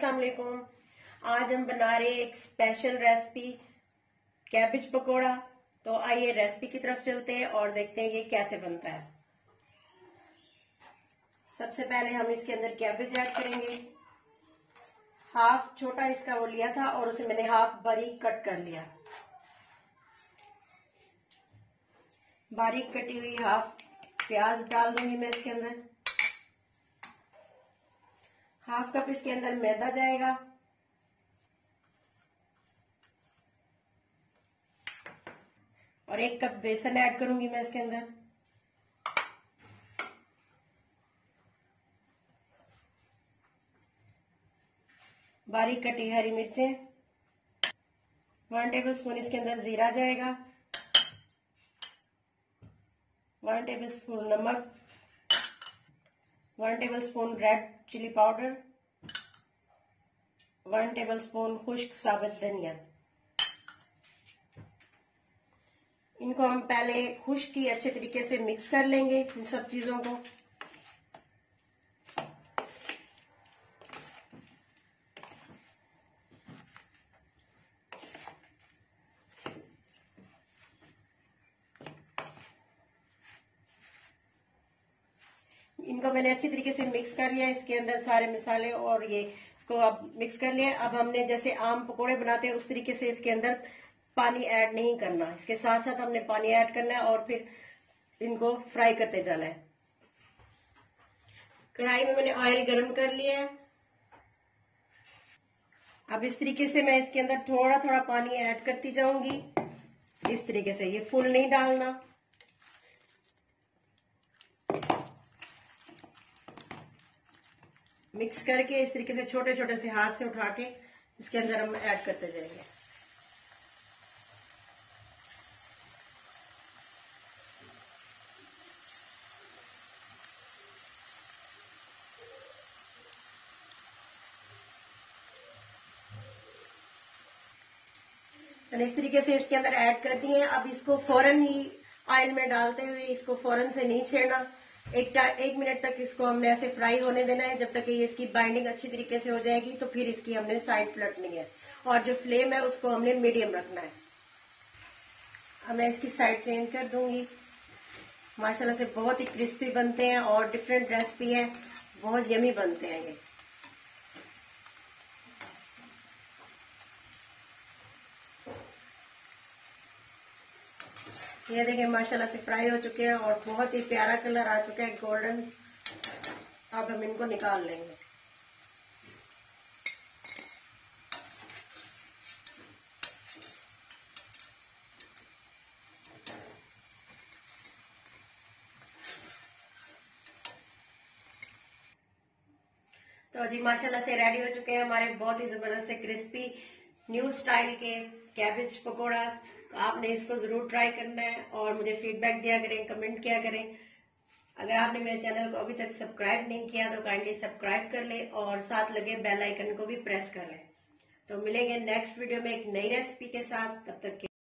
अस्सलाम वालेकुम। आज हम बना रहे एक स्पेशल रेसिपी कैबेज पकोड़ा। तो आइए रेसिपी की तरफ चलते हैं और देखते हैं ये कैसे बनता है। सबसे पहले हम इसके अंदर कैबेज ऐड करेंगे। हाफ छोटा इसका वो लिया था और उसे मैंने हाफ बारीक कट कर लिया। बारीक कटी हुई हाफ प्याज डाल दूंगी मैं इसके अंदर। हाफ कप इसके अंदर मैदा जाएगा। और 1 कप बेसन ऐड करूंगी मैं इसके अंदर। बारीक कटी हरी मिर्चें। 1 टेबल स्पून इसके अंदर जीरा जाएगा। 1 टेबल स्पून नमक। 1 tablespoon red chilli powder. 1 tablespoon खुश्क साबुत धनिया। इनको हम पहले खुश्क की अच्छे तरीके से मिक्स कर लेंगे इन सब चीजों को। इनको मैंने अच्छी तरीके से मिक्स कर लिया। इसके अंदर सारे मसाले और ये इसको अब मिक्स कर लिया। अब हमने जैसे आम पकोड़े बनाते हैं उस तरीके से इसके अंदर पानी ऐड नहीं करना। इसके साथ साथ हमने पानी ऐड करना है और फिर इनको फ्राई करते जाना है। कढ़ाई में मैंने ऑयल गरम कर लिया है। अब इस तरीके से मैं इसके अंदर थोड़ा थोड़ा पानी ऐड करती जाऊंगी। इस तरीके से, ये फुल नहीं डालना। मिक्स करके इस तरीके से छोटे छोटे से हाथ से उठा के इसके अंदर हम ऐड करते जाएंगे। मैंने इस तरीके से इसके अंदर ऐड कर दिए हैं। अब इसको फौरन ही ऑयल में डालते हुए इसको फौरन से नहीं छेड़ना। 1 मिनट तक इसको हमने ऐसे फ्राई होने देना है। जब तक ये इसकी बाइंडिंग अच्छी तरीके से हो जाएगी तो फिर इसकी हमने साइड पलटनी है और जो फ्लेम है उसको हमने मीडियम रखना है। अब मैं इसकी साइड चेंज कर दूंगी। माशाल्लाह से बहुत ही क्रिस्पी बनते हैं और डिफरेंट रेसिपी है, बहुत यमी बनते हैं ये। ये देखिए माशाल्लाह से फ्राई हो चुके हैं और बहुत ही प्यारा कलर आ चुका है, गोल्डन। अब हम इनको निकाल लेंगे। तो जी माशाल्लाह से रेडी हो चुके हैं हमारे बहुत ही जबरदस्त से क्रिस्पी न्यू स्टाइल के कैबेज पकोड़ा। तो आपने इसको जरूर ट्राई करना है और मुझे फीडबैक दिया करें, कमेंट किया करें। अगर आपने मेरे चैनल को अभी तक सब्सक्राइब नहीं किया तो काइंडली सब्सक्राइब कर ले और साथ लगे बेल आइकन को भी प्रेस कर लें। तो मिलेंगे नेक्स्ट वीडियो में एक नई रेसिपी के साथ। तब तक के